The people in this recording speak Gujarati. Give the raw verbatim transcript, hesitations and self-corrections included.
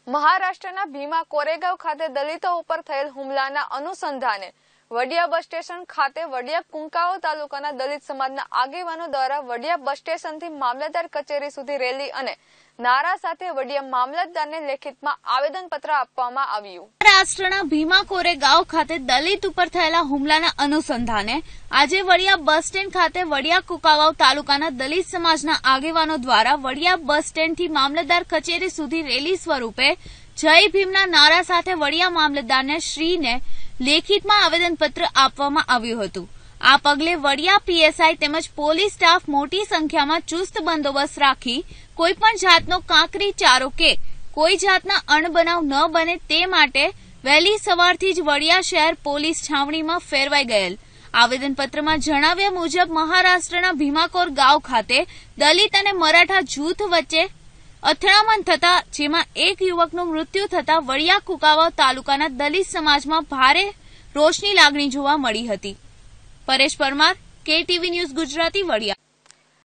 મહારાષ્ટ્રના ભીમા કોરેગાંવ ખાતે દલિતો ઉપર થયેલ હુમલાના અનુસંધાને વડિયા બસ સ્ટેશન ખાતે વડિયા કુંકાવો તાલુકાના દલિત સમાજના આગેવાનો દ્વારા વડિયા બસ સ્ટેશનથી મામલતદાર કચેરી સુધી રેલી અને નારા સાથે વડિયા મામલતદારને લેખિતમાં આવેદનપત્ર આપવામાં આવ્યું। મહારાષ્ટ્રના ભીમા કોરેગાંવ ખાતે દલિત ઉપર થયેલા હુમલાના અનુસંધાને આજે વડિયા બસ સ્ટેન્ડ ખાતે વડિયા કુંકાવાવ તાલુકાના દલિત સમાજના આગેવાનો દ્વારા વડિયા બસ સ્ટેન્ડથી મામલતદાર કચેરી સુધી રેલી સ્વરૂપે જય ભીમના નારા સાથે વડિયા મામલતદારને શ્રીને લેખિતમાં આવેદનપત્ર આપવામાં આવ્યું હતું। આ પગલે વડિયા પીએસઆઈ તેમજ પોલીસ સ્ટાફ મોટી સંખ્યામાં ચુસ્ત બંદોબસ્ત રાખી કોઈપણ જાતનો કાંકરી ચારો કે કોઈ જાતના અણબનાવ ન બને તે માટે વહેલી સવારથી જ વડિયા શહેર પોલીસ છાવણીમાં ફેરવાઈ ગયેલ। આવેદનપત્રમાં જણાવ્યા મુજબ મહારાષ્ટ્રના ભીમાકોર ગાંવ ખાતે દલિત અને મરાઠા જૂથ વચ્ચે અથડામણ થતા જેમાં એક યુવકનું મૃત્યુ થતા વડિયા કુંકાવાવ તાલુકાના દલિત સમાજમાં ભારે રોષની લાગણી જોવા મળી હતી। Paresh Parmar, KTV news Gujarati, Vadia.